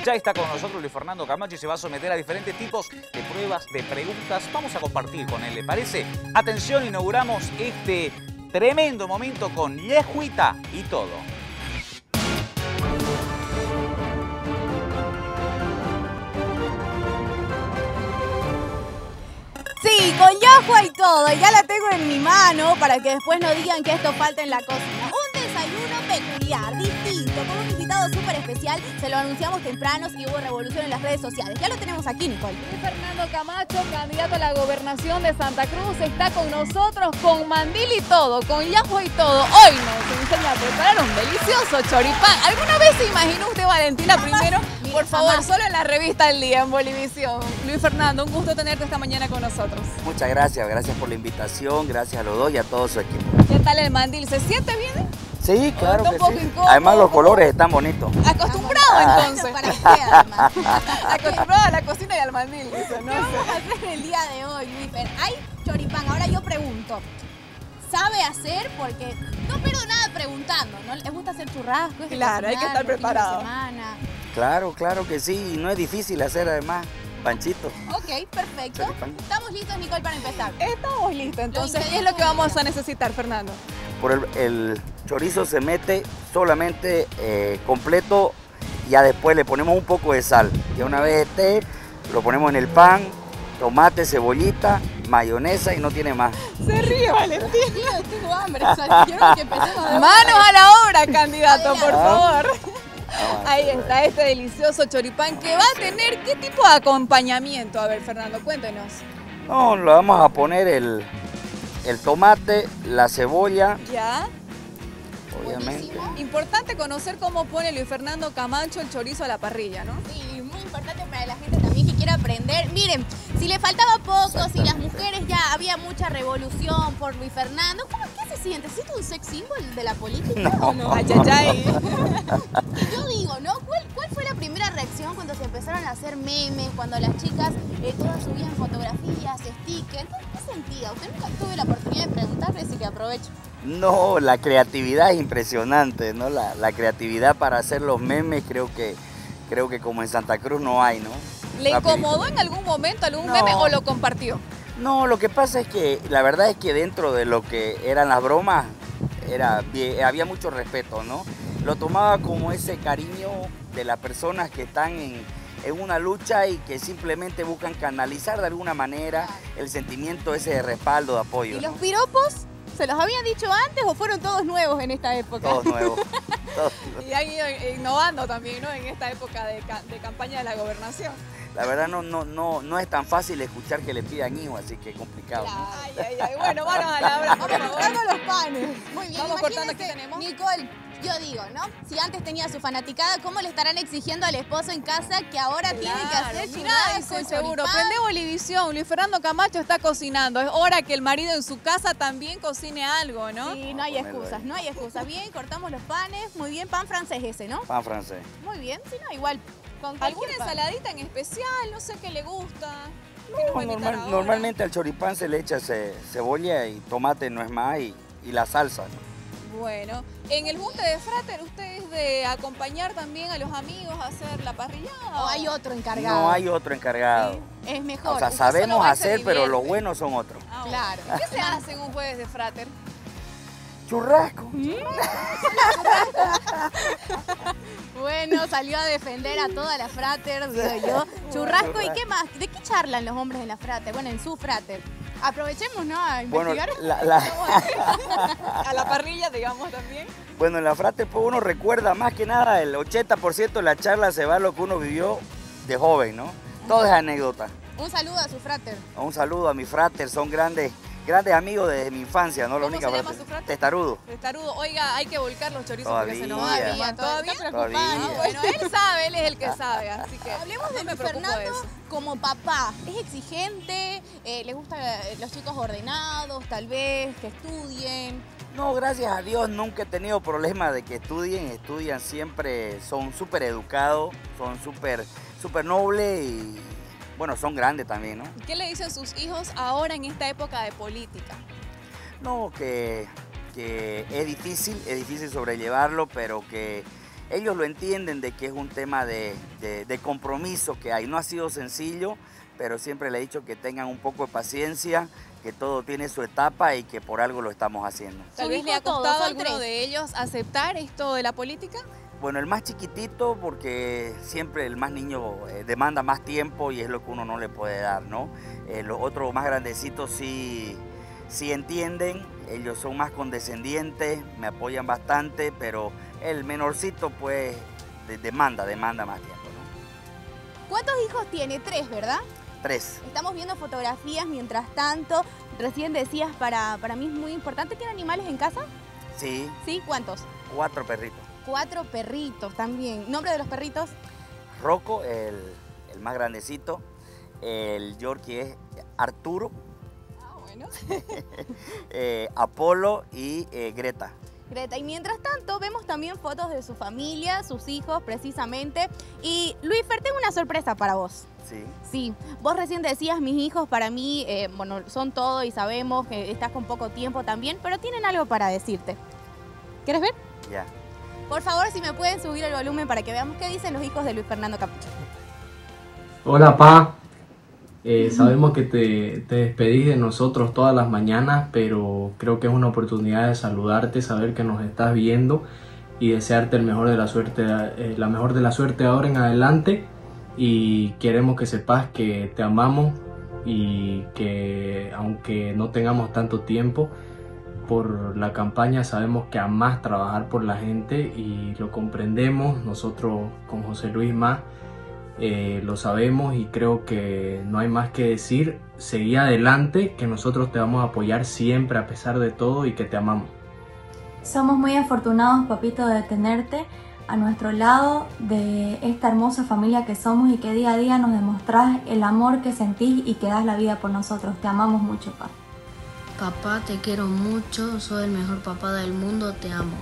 Ya está con nosotros Luis Fernando Camacho y se va a someter a diferentes tipos de pruebas, de preguntas. Vamos a compartir con él, ¿le parece? Atención, inauguramos este tremendo momento con Yejuita y todo. Sí, con yahua y todo, ya la tengo en mi mano para que después no digan que esto falta en la cocina. Un desayuno peculiar, distinto, con un invitado súper especial. Se lo anunciamos tempranos y hubo revolución en las redes sociales. Ya lo tenemos aquí, Nicole. Luis Fernando Camacho, candidato a la gobernación de Santa Cruz, está con nosotros con mandil y todo, con yahua y todo. Hoy nos enseña a preparar un delicioso choripán. ¿Alguna vez se imaginó usted, Valentina, primero? Por favor, solo en la revista El Día en Bolivisión. Luis Fernando, un gusto tenerte esta mañana con nosotros. Muchas gracias, gracias por la invitación, gracias a los dos y a todo su equipo. ¿Qué tal el mandil? ¿Se siente bien? Sí, claro que sí. Incómodo. Además los colores están bonitos. Acostumbrado entonces. Para qué, además. Acostumbrado a la cocina y al mandil. Eso, ¿no? ¿Qué vamos a hacer el día de hoy, Luis Fer? Hay choripán. Ahora yo pregunto, ¿sabe hacer? Porque no pierdo nada preguntando, ¿no? ¿Les gusta hacer churrascos? Claro, hay que estar preparado. Claro que sí, no es difícil hacer además panchito. Ok, perfecto. Choripán. ¿Estamos listos, Nicole, para empezar? Estamos listos. Entonces, ¿qué es lo que vamos a necesitar, Fernando? Por el chorizo se mete solamente completo, ya después le ponemos un poco de sal. Ya una vez esté, lo ponemos en el pan, tomate, cebollita, mayonesa y no tiene más. Se ríe, Valentina. Tengo hambre, o sea, quiero que empecemos de Manos a la obra, candidato, por favor. Ah, Ahí está este delicioso choripán que va a tener, ¿qué tipo de acompañamiento? A ver, Fernando, cuéntenos. No, le vamos a poner el tomate, la cebolla, ¿Ya? obviamente. Importante conocer cómo pone Luis Fernando Camacho el chorizo a la parrilla, ¿no? Sí, muy importante para la gente también que quiera aprender. Miren, si le faltaba poco, si las mujeres ya había mucha revolución por Luis Fernando, ¿qué se siente? ¿Siente un sex symbol de la política o no? Ay, ay, ay. Y yo digo, ¿no? ¿Cuál fue la primera reacción cuando se empezaron a hacer memes, cuando las chicas todas subían fotografías, stickers? ¿Qué sentía? Usted nunca tuve la oportunidad de preguntarle, así que aprovecho. No, la creatividad es impresionante, ¿no? La creatividad para hacer los memes creo que como en Santa Cruz no hay, ¿no? ¿Le incomodó en algún momento algún No. meme o lo compartió? No, lo que pasa es que la verdad es que dentro de lo que eran las bromas había mucho respeto, ¿no? Lo tomaba como ese cariño de las personas que están en una lucha y que simplemente buscan canalizar de alguna manera el sentimiento ese de respaldo, de apoyo. ¿Y ¿no? los piropos? ¿Se los habían dicho antes o fueron todos nuevos en esta época? Todos nuevos. Todos. Y han ido innovando también, ¿no? En esta época de campaña de la gobernación. La verdad no es tan fácil escuchar que le pidan hijos, así que es complicado. ¿no? Ay. Bueno, manos a la obra, por Vamos favor. cortando los panes. Muy bien, Vamos cortando, imagínense, ¿qué tenemos? Nicole, yo digo, ¿no? Si antes tenía su fanaticada, ¿cómo le estarán exigiendo al esposo en casa que ahora tiene que hacer Mira, churrasco, dice seguro. choripán? Prende Bolivisión. Luis Fernando Camacho está cocinando. Es hora que el marido en su casa también cocine algo, ¿no? Sí, no hay excusas, no hay excusas. Bien, cortamos los panes, muy bien, pan francés ese, ¿no? Pan francés. Muy bien, si no, igual. Con ¿Alguna cualquier pan. ensaladita en especial? No sé qué le gusta. Normalmente al choripán se le echa cebolla y tomate no es más y la salsa, ¿no? Bueno, en el junte de Frater, ¿usted es de acompañar también a los amigos a hacer la parrillada? ¿O hay otro encargado? No hay otro encargado. Es mejor. O sea, usted solo sabemos va y se hacer, pero divierte. los buenos son otros. Ah, bueno. Claro. ¿Qué se hace en un jueves de Frater? Churrasco. Bueno, salió a defender a toda la frater, digo yo. Churrasco, ¿y qué más? ¿De qué charlan los hombres en la frater? Bueno, en su frater. Aprovechemos, ¿no? A Bueno, investigar. A la parrilla, digamos, también. bueno, en la frate pues uno recuerda más que nada el 80% de la charla se va a lo que uno vivió de joven, ¿no? Todo es anécdota. Un saludo a su frater. Un saludo a mi frater, son grandes amigos desde mi infancia, ¿no? La ¿Cómo única se llama frater. su frater? Testarudo. Testarudo. Oiga, hay que volcar los chorizos porque se nos va a Todavía. acabar. ¿Todavía? Está preocupado. Todavía. Ah, bueno, él sabe, él es el que sabe, así que Hablemos no de me preocupo de Fernando eso. como papá. ¿Es exigente? ¿Le gustan los chicos ordenados, tal vez, que estudien? No, gracias a Dios nunca he tenido problema de que estudian siempre, son súper educados, son súper nobles y bueno, son grandes también, ¿no? ¿Qué le dicen sus hijos ahora en esta época de política? No, que es difícil sobrellevarlo, pero que ellos lo entienden de que es un tema de compromiso que hay. No ha sido sencillo, pero siempre le he dicho que tengan un poco de paciencia, que todo tiene su etapa y que por algo lo estamos haciendo. Tal vez le ha costado a alguno de ellos aceptar esto de la política. Bueno, el más chiquitito porque siempre el más niño demanda más tiempo y es lo que uno no le puede dar, ¿no? Los otros más grandecitos sí entienden, ellos son más condescendientes, me apoyan bastante, pero el menorcito pues demanda más tiempo, ¿no? ¿Cuántos hijos tiene? 3, ¿verdad? 3. Estamos viendo fotografías mientras tanto. Recién decías, para mí es muy importante. ¿Tiene animales en casa? Sí. ¿Sí? ¿Cuántos? 4 perritos. 4 perritos también. ¿Nombre de los perritos? Rocco, el más grandecito. El Yorkie es Arturo. Ah, bueno. Apolo y Greta. Greta. Y mientras tanto vemos también fotos de su familia, sus hijos precisamente. Y Luisfer, tengo una sorpresa para vos. Sí. Sí, vos recién decías, mis hijos para mí, bueno, son todo y sabemos que estás con poco tiempo también, pero tienen algo para decirte. ¿Quieres ver? Ya. Por favor, si me pueden subir el volumen para que veamos qué dicen los hijos de Luis Fernando Capucho. Hola, pa. Sabemos que te despedís de nosotros todas las mañanas, pero creo que es una oportunidad de saludarte, saber que nos estás viendo y desearte el mejor de la suerte, la mejor de la suerte ahora en adelante. Y queremos que sepas que te amamos y que aunque no tengamos tanto tiempo por la campaña, sabemos que amás trabajar por la gente y lo comprendemos. Nosotros con José Luis más lo sabemos y creo que no hay más que decir. Seguí adelante, que nosotros te vamos a apoyar siempre a pesar de todo y que te amamos. Somos muy afortunados, papito, de tenerte a nuestro lado, de esta hermosa familia que somos y que día a día nos demostrás el amor que sentís y que das la vida por nosotros. Te amamos mucho, papá. Papá, te quiero mucho, soy el mejor papá del mundo, te amo.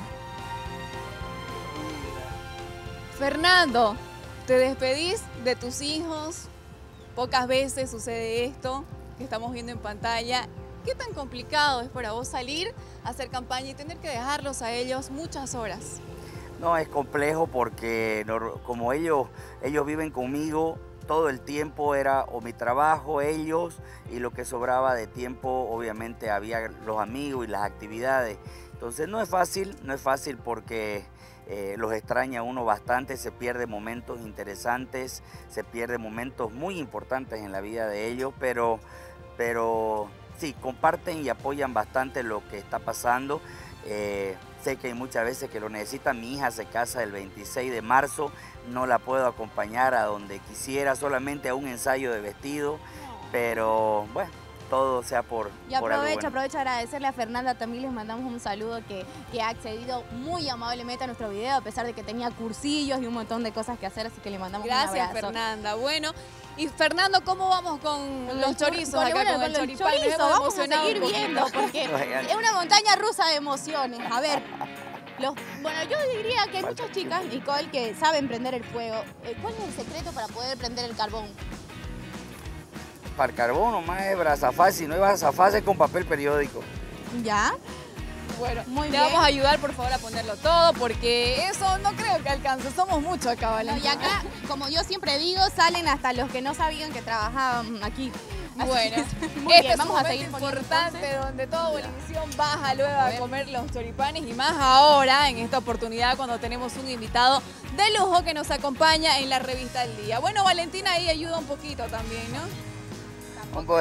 Fernando, te despedís de tus hijos. Pocas veces sucede esto que estamos viendo en pantalla. ¿Qué tan complicado es para vos salir a hacer campaña y tener que dejarlos a ellos muchas horas? No, es complejo porque como ellos viven conmigo, todo el tiempo era o mi trabajo, ellos, y lo que sobraba de tiempo obviamente había los amigos y las actividades. Entonces no es fácil porque los extraña uno bastante, se pierde momentos interesantes, se pierde momentos muy importantes en la vida de ellos, pero sí, comparten y apoyan bastante lo que está pasando. Sé que hay muchas veces que lo necesitan. Mi hija se casa el 26 de marzo, no la puedo acompañar a donde quisiera, solamente a un ensayo de vestido, pero bueno, todo sea por algo bueno. Aprovecho a agradecerle a Fernanda, también les mandamos un saludo que ha accedido muy amablemente a nuestro video, a pesar de que tenía cursillos y un montón de cosas que hacer, así que le mandamos un abrazo. Gracias, Fernanda. Bueno, y Fernando, ¿cómo vamos con los chorizos acá, con el choripán? Vamos a seguir viendo, porque es una montaña rusa de emociones. A ver, bueno, yo diría que hay muchas chicas, Nicole, que saben prender el fuego. ¿Cuál es el secreto para poder prender el carbón? Para el carbón nomás es brasafaz, si no es brasafaz es con papel periódico. ¿Ya? Bueno, muy te bien. vamos a ayudar por favor a ponerlo todo porque eso no creo que alcance, somos muchos acá, Valentina. No, y acá, como yo siempre digo, salen hasta los que no sabían que trabajaban aquí. Bueno, este vamos a seguir importante donde toda Bolivisión baja luego a comer los choripanes y más ahora en esta oportunidad cuando tenemos un invitado de lujo que nos acompaña en la revista El Día. Bueno, Valentina ahí ayuda un poquito también, ¿no? Wow.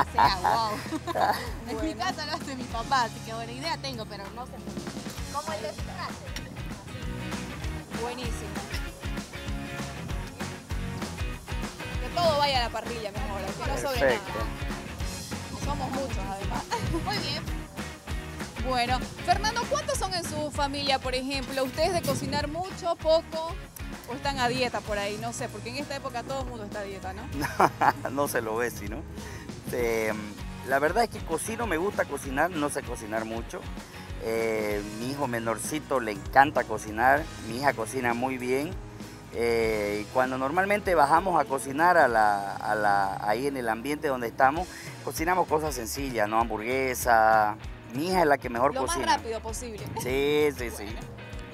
En mi casa lo hace mi papá, así que buena idea tengo, pero no sé mucho. Como el desfrate. Buenísimo. Que todo vaya a la parrilla mejor, que no sobre Perfecto. nada. Somos muchos además. Muy bien. Bueno, Fernando, ¿cuántos son en su familia, por ejemplo? ¿Ustedes de cocinar mucho, poco? ¿O están a dieta por ahí? No sé, porque en esta época todo el mundo está a dieta, ¿no? No se lo ve, ¿sí, no? La verdad es que cocino, me gusta cocinar, no sé cocinar mucho. Mi hijo menorcito le encanta cocinar, mi hija cocina muy bien. Y cuando normalmente bajamos a cocinar ahí en el ambiente donde estamos, cocinamos cosas sencillas, ¿no? Hamburguesa. Mi hija es la que mejor cocina. Lo más rápido posible. Sí. Ahí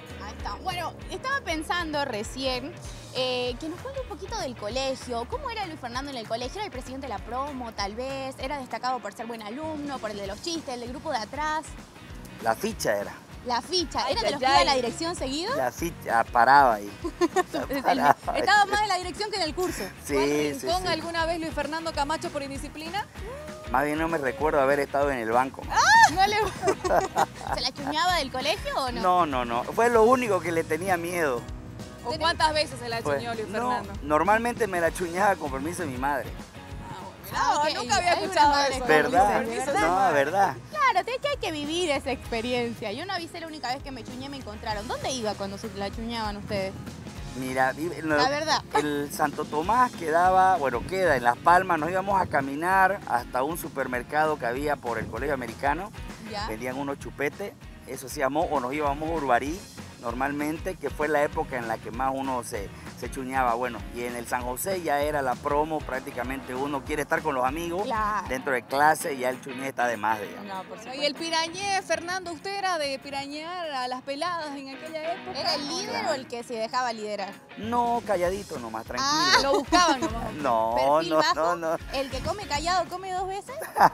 encanta. Bueno, estaba pensando recién que nos cuente un poquito del colegio. ¿Cómo era Luis Fernando en el colegio? ¿Era el presidente de la promo, tal vez? ¿Era destacado por ser buen alumno, por el de los chistes, el del grupo de atrás? La ficha era. La ficha. Ay, ¿Era de los que ay, iba a ay. la dirección seguido? La ficha paraba ahí. Estaba más en la dirección que en el curso. Sí, ¿Fue al sí, rincón sí. alguna vez Luis Fernando Camacho por indisciplina? Más bien no me recuerdo haber estado en el banco. No le... ¿Se la chuñaba del colegio o no? No, no, no. Fue lo único que le tenía miedo. ¿O cuántas veces se la Fue- chuñó Luis no, Fernando? normalmente me la chuñaba con permiso de mi madre. Ah, ok. Nunca había Hay una escuchado madre eso. con ¿Verdad? permiso, No, verdad. Claro, que hay que vivir esa experiencia. Yo no avisé la única vez que me chuñé, me encontraron. ¿Dónde iba cuando se la chuñaban ustedes? Mira, La verdad. el Santo Tomás queda en Las Palmas. Nos íbamos a caminar hasta un supermercado que había por el Colegio Americano. ¿Ya? Vendían unos chupetes, eso se llamó, o nos íbamos a Urbarí normalmente, que fue la época en la que más uno se chuñaba. Bueno, y en el San José ya era la promo, prácticamente uno quiere estar con los amigos Claro. dentro de clase y ya el chuñé está de más, digamos. No, por Y supuesto. el pirañé, Fernando, ¿usted era de pirañear a las peladas en aquella época? ¿Era el líder o el que se dejaba liderar? No, calladito nomás, Ah. tranquilo. Lo buscaban nomás. No, ¿Perfil no, bajo? no, no. ¿El que come callado come dos veces?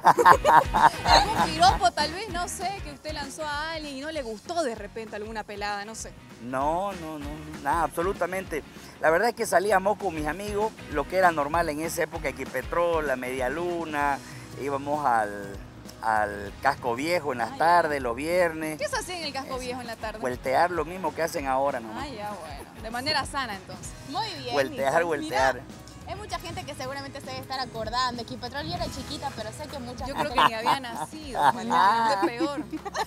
Algún piropo tal vez, no sé, que usted lanzó a alguien y no le gustó de repente alguna pelada, no sé. No, nada, absolutamente. La verdad es que salíamos con mis amigos, lo que era normal en esa época, Equipetrol, la Media Luna, íbamos al Casco Viejo en las tardes, los viernes, ¿Qué se hacía en el casco viejo en la tarde? vueltear lo mismo que hacen ahora nomás. Ah, ya, bueno. De manera sana, entonces. Muy bien. Vueltear, Nicole. vueltear. Mira, hay mucha gente que seguramente se debe estar acordando. Equipetrol yo era chiquita, pero sé que mucha Yo gente... creo que ni había nacido, María, es peor.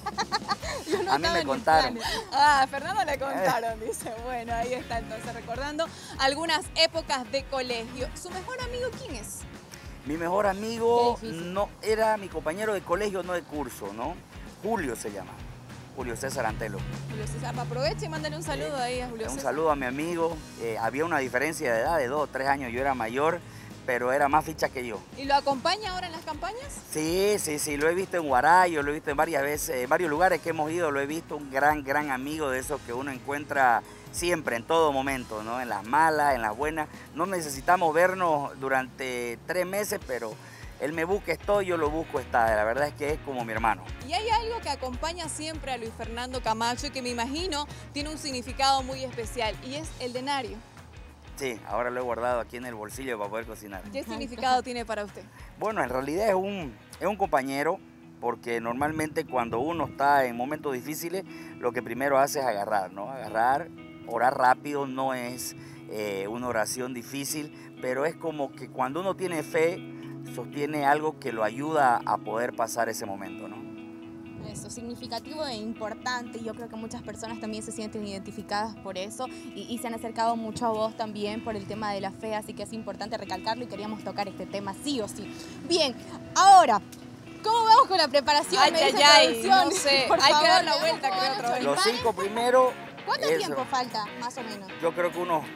Yo no A mí estaba me en mis contaron. planes. Ah, a Fernando le contaron, dice. Bueno, ahí está entonces recordando algunas épocas de colegio. ¿Su mejor amigo quién es? Mi mejor amigo Qué difícil. no era mi compañero de colegio, no de curso, ¿no? Julio se llama, Julio César Antelo. Julio César. Aproveche y mándale un saludo ahí a Julio Un César. saludo a mi amigo. Había una diferencia de edad de 2 o 3 años, yo era mayor, pero era más ficha que yo. ¿Y lo acompaña ahora en las campañas? Sí, lo he visto en Huarayo, lo he visto en varias veces, en varios lugares que hemos ido, lo he visto, un gran amigo de esos que uno encuentra siempre, en todo momento, ¿no? En las malas, en las buenas. No necesitamos vernos durante 3 meses, pero él me busca, estoy, yo lo busco, está. La verdad es que es como mi hermano. Y hay algo que acompaña siempre a Luis Fernando Camacho y que me imagino tiene un significado muy especial y es el denario. Sí, ahora lo he guardado aquí en el bolsillo para poder cocinar. ¿Qué significado tiene para usted? Bueno, en realidad es un compañero, porque normalmente cuando uno está en momentos difíciles, lo que primero hace es agarrar, ¿no? Agarrar, orar rápido, no es una oración difícil, pero es como que cuando uno tiene fe, sostiene algo que lo ayuda a poder pasar ese momento, ¿no? Eso, significativo e importante. Yo creo que muchas personas también se sienten identificadas por eso y se han acercado mucho a vos también por el tema de la fe, así que es importante recalcarlo y queríamos tocar este tema sí o sí. Bien, ahora, ¿cómo vamos con la preparación? Ay, Me dice ay, producción. no sé, Por hay que favor, dar la ¿le damos vuelta, cómo creo, van otra los vez. Los choripanes? 5 primeros. ¿Cuánto eso. tiempo falta, más o menos? Yo creo que unos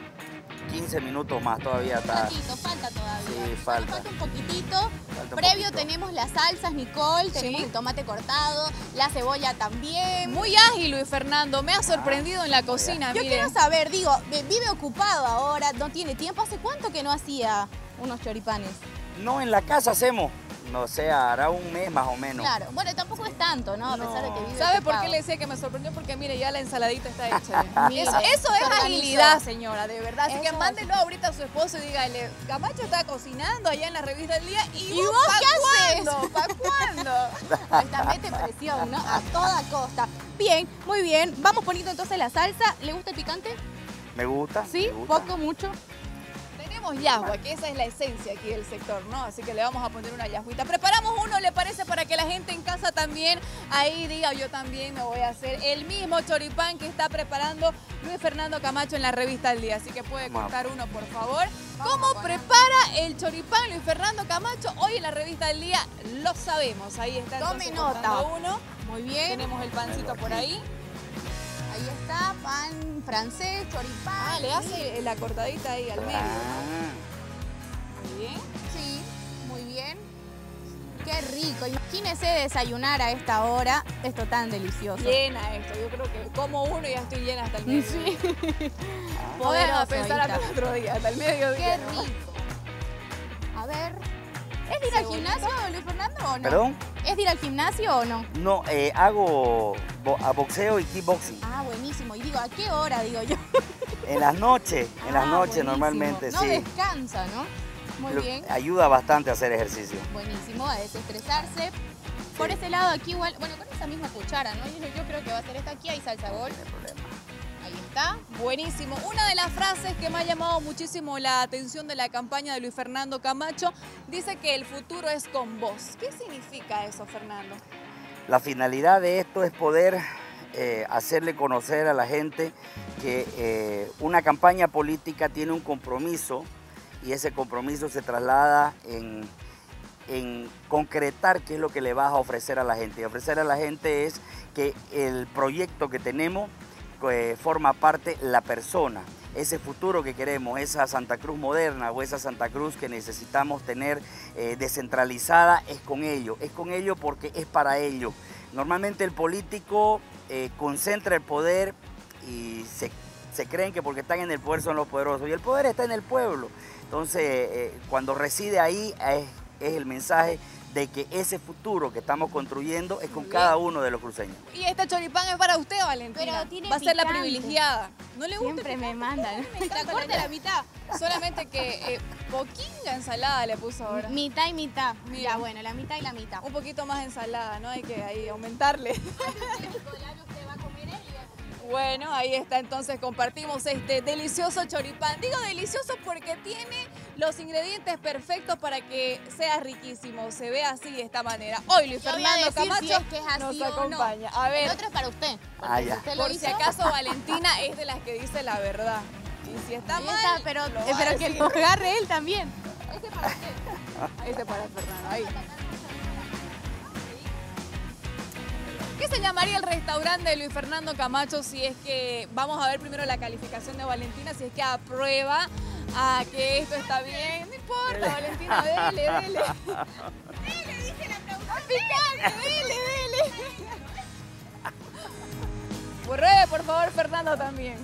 15 minutos más todavía Un está. poquito, falta todavía. Sí, Solo falta. falta un poquitito. Falta un Previo poquito. tenemos las salsas, Nicole, tenemos Sí. el tomate cortado, la cebolla también. Muy ágil, Luis Fernando. Me ha sorprendido en la cocina, Yo mire. quiero saber, digo, vive ocupado ahora, no tiene tiempo. ¿Hace cuánto que no hacía unos choripanes? No, en la casa hacemos, no sé, hará un mes más o menos. Claro, bueno, tampoco es tanto, ¿no? A pesar de que vive ¿Sabe por ocupado. qué le decía que me sorprendió? Porque mire, ya la ensaladita está hecha. Mire, eso se es organizó. agilidad, señora, de verdad. Así que Eso mándelo ahorita a su esposo y dígale, Camacho está cocinando allá en la revista del día. ¿Y vos pa' qué haces? cuándo? ¿Para cuándo? Ahí está, mete presión, ¿no? A toda costa. Bien, muy bien. Vamos poniendo entonces la salsa. ¿Le gusta el picante? Me gusta. Sí, me gusta. poco, mucho. Tenemos yahua, que esa es la esencia aquí del sector, ¿no? Así que le vamos a poner una yahuita. Preparamos uno, ¿le parece? Para que la gente en casa también ahí diga, yo también me voy a hacer el mismo choripán que está preparando Luis Fernando Camacho en la revista del día. Así que puede Vamos. cortar uno, por favor. ¿Cómo prepara el choripán Luis Fernando Camacho? Hoy en la revista del día lo sabemos. Ahí está. Tome entonces, nota. cortando uno. Muy bien. Tenemos el pancito por ahí. Ahí está, pan francés, choripán. Ah, le hace la cortadita ahí al medio. Ah, Muy bien. Sí, muy bien. Qué rico. Imagínese desayunar a esta hora. Esto tan delicioso. Llena esto. Yo creo que como uno ya estoy llena hasta el mediodía. Sí. Podemos Poderoso, pensar Ita. hasta el otro día, hasta el mediodía. Qué rico. A ver. ¿Es de ir al gimnasio, Luis Fernando, o no? ¿Perdón? ¿Es de ir al gimnasio o no? No, hago boxeo y kickboxing. Ah, buenísimo. Y digo, ¿a qué hora, digo yo? En las noches, Buenísimo. normalmente, no sí. descansa, ¿no? Muy bien. Ayuda bastante a hacer ejercicio. Buenísimo, a desestresarse. Por ese lado aquí igual, bueno, con esa misma cuchara, ¿no? Yo creo que va a ser esta aquí, hay salsa gol. No hay problema. Ahí está. Buenísimo. Una de las frases que me ha llamado muchísimo la atención de la campaña de Luis Fernando Camacho dice que el futuro es con vos. ¿Qué significa eso, Fernando? La finalidad de esto es poder hacerle conocer a la gente que una campaña política tiene un compromiso y ese compromiso se traslada en concretar qué es lo que le vas a ofrecer a la gente. Y ofrecer a la gente es que el proyecto que tenemos forma parte la persona, ese futuro que queremos, esa Santa Cruz moderna o esa Santa Cruz que necesitamos tener descentralizada, es con ello porque es para ello. Normalmente el político concentra el poder y se creen que porque están en el poder son los poderosos y el poder está en el pueblo. Entonces cuando reside ahí es el mensaje de que ese futuro que estamos construyendo es con cada uno de los cruceños. Y esta choripán es para usted, Valentina. Pero tiene va a ser la picante. privilegiada. ¿No le gusta? Siempre me mandan. La corte la mitad. Solamente que poquita ensalada le puso ahora. Mitad y mitad. Mira. Ya, bueno, la mitad y la mitad. Un poquito más de ensalada, ¿no? Hay que ahí aumentarle. Bueno, ahí está, entonces compartimos este delicioso choripán. Digo delicioso porque tiene los ingredientes perfectos para que sea riquísimo, se ve así de esta manera. Hoy Luis Yo voy a Fernando decir Camacho si es que es así nos o no. acompaña. A El ver, otro es para usted. Ah, porque ya. si usted lo por si hizo, acaso Valentina es de las que dice la verdad. Y si está ahí mal, está, pero lo va a que decir. lo agarre él también. Este para Fernando, ahí. ¿Qué se llamaría el restaurante de Luis Fernando Camacho si es que, vamos a ver primero la calificación de Valentina, si es que aprueba a que esto está bien? No importa, Valentina, dele. Dele, dice la pregunta. Picante, dele. Pruebe, por favor, Fernando también.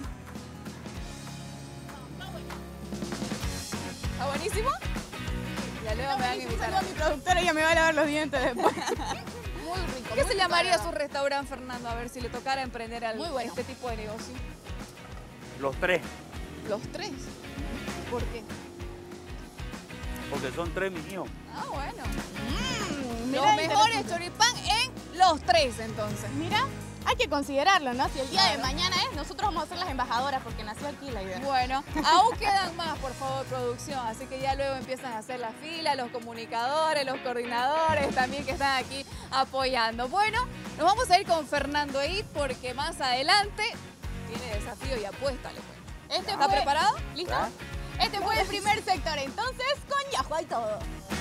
¿Está buenísimo? Ya luego me van a invitar. Mi productora ya me va a lavar los dientes después. Muy rico. ¿Qué muy se rico, llamaría la su verdad. restaurante, Fernando? A ver, si le tocara emprender Muy bueno. este tipo de negocio. Los tres, Los tres. ¿Por qué? porque son tres mis hijos. Ah, bueno. Mira, Los mejores choripán en los tres, entonces. Mira, hay que considerarlo, ¿no? Si el día de Claro. mañana es, nosotros vamos a ser las embajadoras porque nació aquí la idea. Bueno, aún quedan más, por favor, producción. Así que ya luego empiezan a hacer la fila, los comunicadores, los coordinadores también que están aquí apoyando. Bueno, nos vamos a ir con Fernando Eid porque más adelante tiene desafío y apuesta, le cuento. ¿Está preparado? ¿Listo? Este fue el primer sector, entonces con Yahua y todo.